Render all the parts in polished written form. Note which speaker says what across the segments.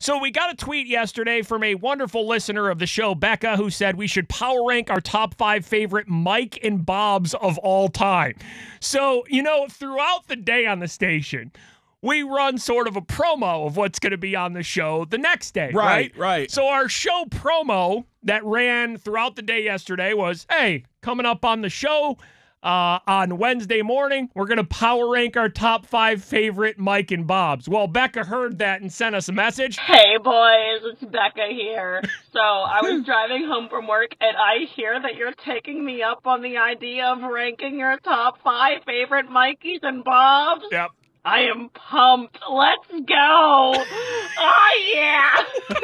Speaker 1: So we got a tweet yesterday from a wonderful listener of the show, Becca, who said we should power rank our top 5 favorite Mike and Bobs of all time. So, throughout the day on the station, we run sort of a promo of what's going to be on the show the next day, right?
Speaker 2: Right.
Speaker 1: So our show promo that ran throughout the day yesterday was, hey, coming up on the show on Wednesday morning, we're going to power rank our top 5 favorite Mike and Bobs. Well, Becca heard that and sent us a message.
Speaker 3: Hey, boys, it's Becca here. So I was driving home from work, and I hear that you're taking me up on the idea of ranking your top 5 favorite Mikeys and Bobs.
Speaker 1: Yep.
Speaker 3: I am pumped. Let's go. Oh, yeah.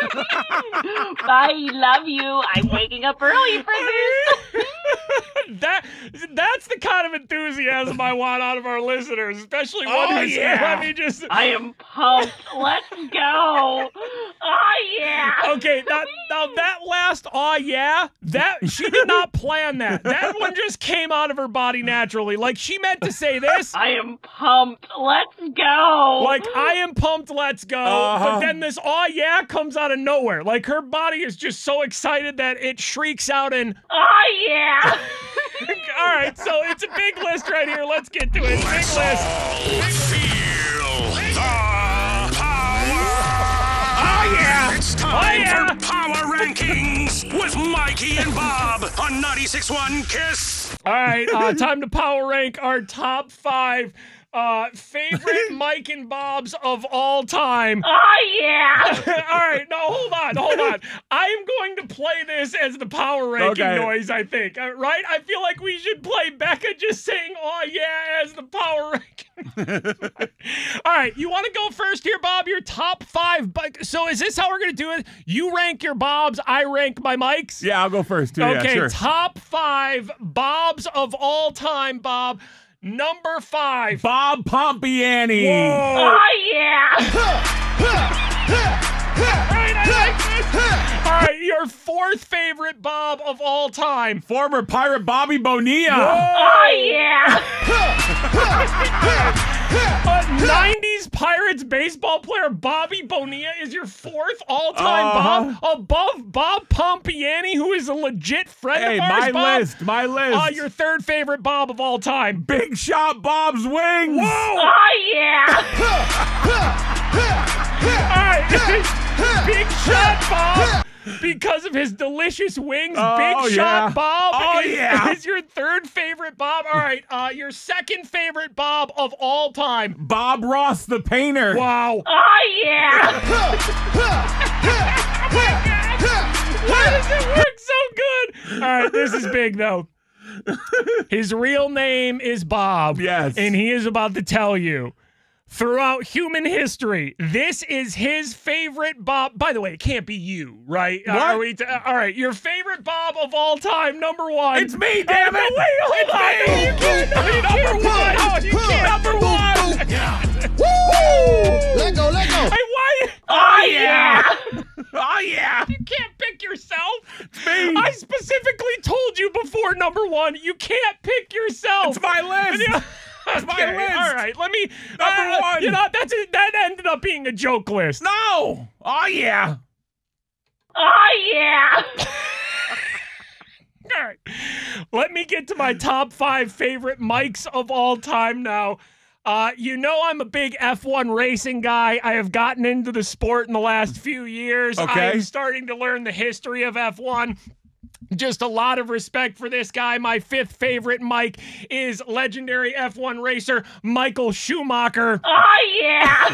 Speaker 3: Bye. Love you. I'm waking up early for this.
Speaker 1: That's the kind of enthusiasm I want out of our listeners, especially one who's, let me just...
Speaker 3: I am pumped. Let's go. Oh, yeah.
Speaker 1: Okay, now that last she did not plan that. That one just came out of her body naturally. Like, she meant to say this.
Speaker 3: I am pumped. Let's go.
Speaker 1: Like, I am pumped, let's go. But then this comes out of nowhere. Like, her body is just so excited that it shrieks out and...
Speaker 3: Oh, yeah.
Speaker 1: All right, so it's a big list right here. Let's get to it. Big list.
Speaker 4: Feel the power.
Speaker 1: Oh, yeah.
Speaker 4: It's time for Power Rankings with Mikey and Bob on 96.1 KISS.
Speaker 1: All right, time to power rank our top 5 favorite Mike and Bobs of all time.
Speaker 3: Oh, yeah.
Speaker 1: All right, no, hold on. I am going to play this as the power ranking noise, I think. Right? I feel like we should play Becca just saying, oh, yeah, as the power ranking. All right, you want to go first here, Bob? Your top 5. So is this how we're going to do it? You rank your Bobs, I rank my Mikes?
Speaker 2: Yeah, I'll go first, too.
Speaker 1: Okay,
Speaker 2: yeah, sure.
Speaker 1: top 5 Bobs of all time, Bob. Number 5.
Speaker 2: Bob Pompiani.
Speaker 1: Whoa.
Speaker 3: Oh, yeah.
Speaker 1: Right, I like this. All right, your 4th favorite Bob of all time.
Speaker 2: Former Pirate Bobby Bonilla.
Speaker 3: Oh, yeah.
Speaker 1: 90s Pirates baseball player Bobby Bonilla is your 4th all-time Bob, above Bob Pompiani, who is a legit friend of ours, Bob.
Speaker 2: My list.
Speaker 1: Your 3rd favorite Bob of all time.
Speaker 2: Big Shot Bob's Wings.
Speaker 1: Whoa!
Speaker 3: Oh, yeah.
Speaker 1: All right, Big Shot Bob. Because of his delicious wings, Big Shot Bob is your 3rd favorite Bob. All right, your 2nd favorite Bob of all time.
Speaker 2: Bob Ross the painter.
Speaker 1: Wow.
Speaker 3: Oh, yeah.
Speaker 1: Why does it work so good? All right, this is big, though. His real name is Bob.
Speaker 2: Yes.
Speaker 1: And he is about to tell you, throughout human history, this is his favorite Bob. By the way, it can't be you, right?
Speaker 2: What?
Speaker 1: All right, your favorite Bob of all time, number 1.
Speaker 2: It's me, damn it.
Speaker 1: Wait, hold on. No, you can't. Number 1. No, you can't. Number 1.
Speaker 5: Woo! Let go.
Speaker 1: Hey, why?
Speaker 3: Oh, yeah.
Speaker 1: Oh, yeah. You can't pick yourself.
Speaker 2: It's me.
Speaker 1: I specifically told you before, number 1, you can't pick yourself.
Speaker 2: It's my list. That's my list.
Speaker 1: All right, let me.
Speaker 2: Number 1.
Speaker 1: You know, that ended up being a joke list.
Speaker 2: No. Oh, yeah.
Speaker 3: Oh, yeah.
Speaker 1: All right. Let me get to my top 5 favorite Mikes of all time now. I'm a big F1 racing guy. I have gotten into the sport in the last few years.
Speaker 2: Okay.
Speaker 1: I am starting to learn the history of F1. Just a lot of respect for this guy. My 5th favorite Mike is legendary F1 racer Michael Schumacher.
Speaker 3: Oh, yeah.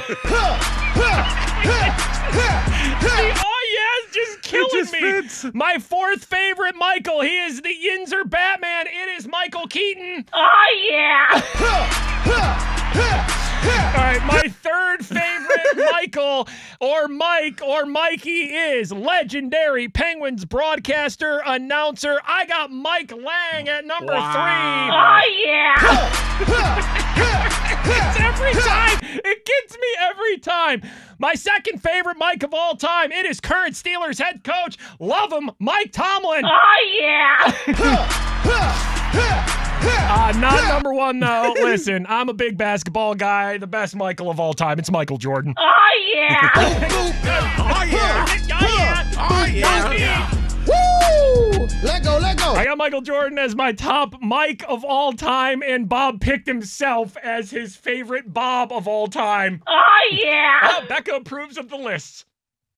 Speaker 1: It's just killing me.
Speaker 2: Fits.
Speaker 1: My 4th favorite Michael, he is the Yinzer Batman. It is Michael Keaton.
Speaker 3: Oh, yeah.
Speaker 1: All right, my 3rd favorite Michael or Mike or Mikey is legendary Penguins broadcaster, announcer. I got Mike Lang at number 3.
Speaker 3: Oh, yeah.
Speaker 1: It's every time. It gets me every time. My 2nd favorite Mike of all time, it is current Steelers head coach. Love him, Mike Tomlin.
Speaker 3: Oh, yeah.
Speaker 1: Not number 1, though. Listen, I'm a big basketball guy. The best Michael of all time. It's Michael Jordan.
Speaker 3: Oh, yeah.
Speaker 2: Oh,
Speaker 5: go.
Speaker 1: I got Michael Jordan as my top Mike of all time, and Bob picked himself as his favorite Bob of all time.
Speaker 3: Oh, yeah.
Speaker 1: Oh, Becca approves of the lists.